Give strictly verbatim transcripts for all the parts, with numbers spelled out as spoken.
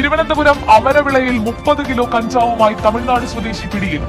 തിരുവനന്തപുരം അമരവിളയിൽ മുപ്പത് കിലോ കഞ്ചാവുമായി തമിഴ്നാട് സ്വദേശി പിടിയിൽ.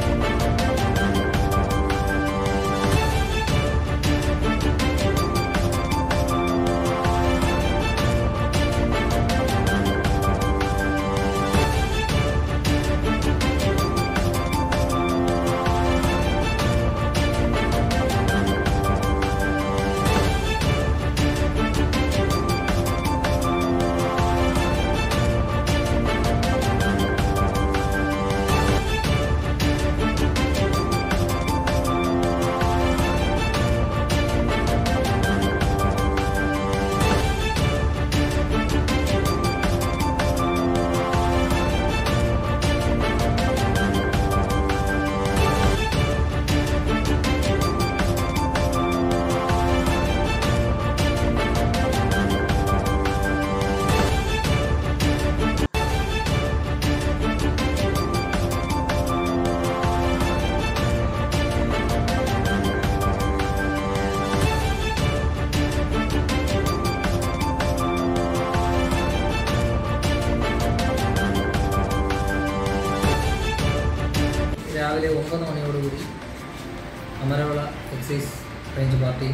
രാവിലെ ഒമ്പത് മണിയോടുകൂടി അമരവ excise range party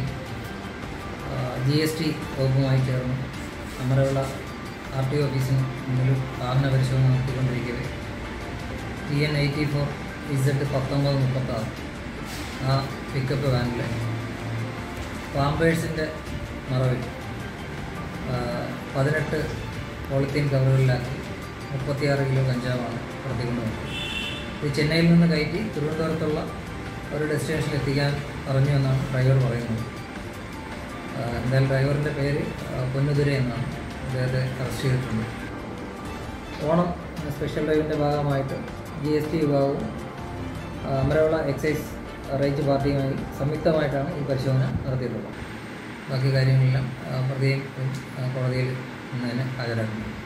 G S T വകുപ്പുമായി ചേർന്ന് അമരവ ആർ ടി ഓഫീസിന് മുന്നിൽ വാഹന പരിശോധന നടത്തിക്കൊണ്ടിരിക്കവേ T N eighty four Z പത്തൊമ്പത് മുപ്പത്താറ് ആ പിക്കപ്പ് വാനിൽ പാമ്പേഴ്സിൻ്റെ മറവിൽ പതിനെട്ട് പോളിത്തീൻ കവറുകളിലാക്കി മുപ്പത്തിയാറ് കിലോ കഞ്ചാവാണ് കടത്തിക്കൊണ്ട് വന്നത്. ഇത് ചെന്നൈയിൽ നിന്ന് കയറ്റി തിരുവനന്തപുരത്തുള്ള ഒരു ഡെസ്റ്റിനേഷനിൽ എത്തിക്കാൻ പറഞ്ഞു എന്നാണ് ഡ്രൈവർ പറയുന്നത്. എന്തായാലും ഡ്രൈവറിൻ്റെ പേര് പൊന്നുതുര എന്നാണ്. അദ്ദേഹത്തെ അറസ്റ്റ് ചെയ്തിട്ടുണ്ട്. ഓണം സ്പെഷ്യൽ ഡ്രൈവിൻ്റെ ഭാഗമായിട്ട് ജി എസ് ടി വിഭാഗവും അമരവള എക്സൈസ് റേഞ്ച് പാർട്ടിയുമായി സംയുക്തമായിട്ടാണ് ഈ പരിശോധന നടത്തിയിട്ടുള്ളത്. ബാക്കി കാര്യങ്ങളെല്ലാം പ്രതിയും കോടതിയിൽ ഇന്ന് തന്നെ ഹാജരാക്കുന്നു.